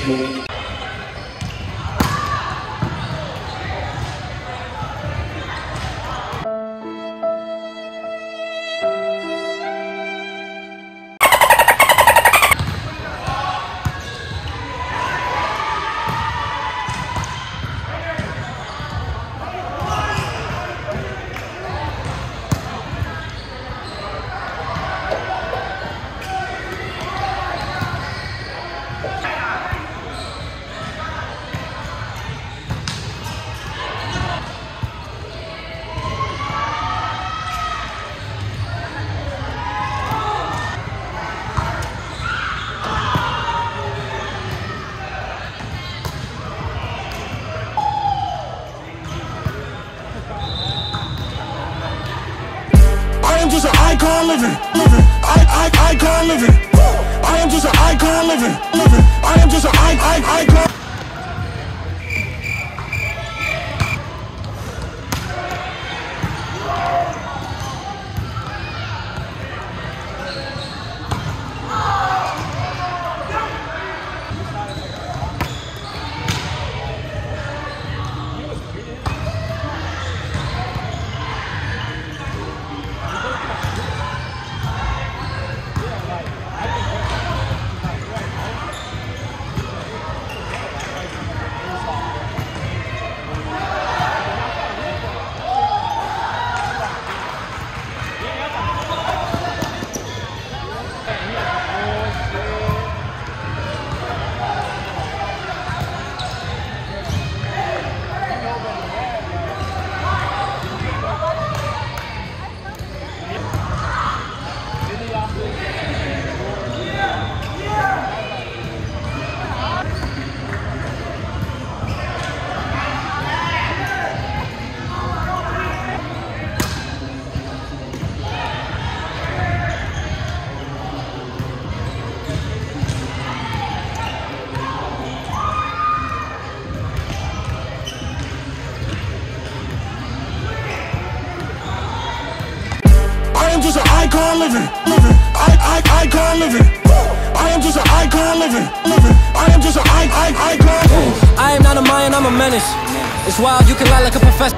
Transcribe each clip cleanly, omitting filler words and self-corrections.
I am just an icon living. Icon living. I am just an icon living. I am just an icon. I am just an icon living. Icon living. I am just an icon living. I am just an icon. I am not a Mayan, I'm a menace. It's wild, you can lie like a professor.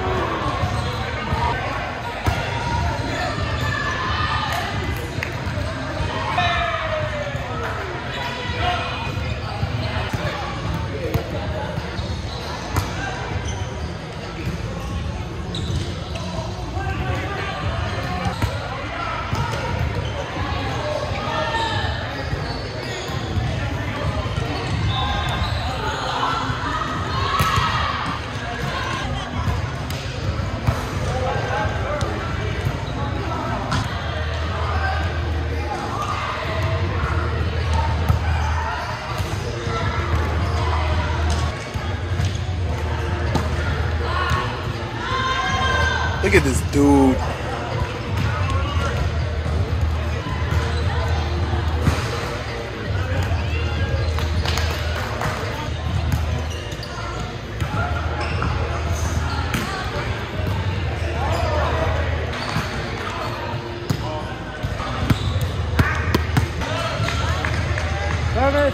Look at this dude. Service.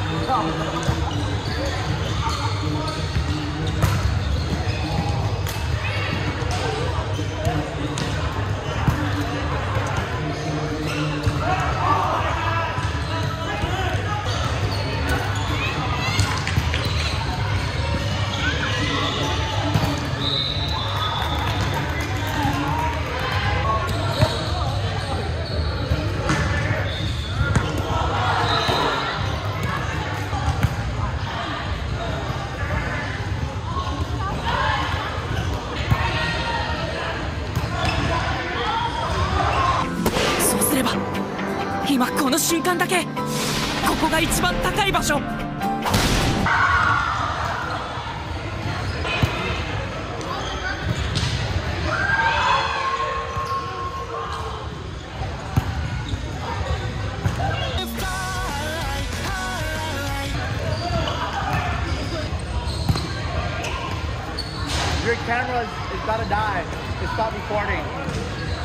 そうすれば今この瞬間だけここが一番高い場所。 Your camera is about to die. It's not recording.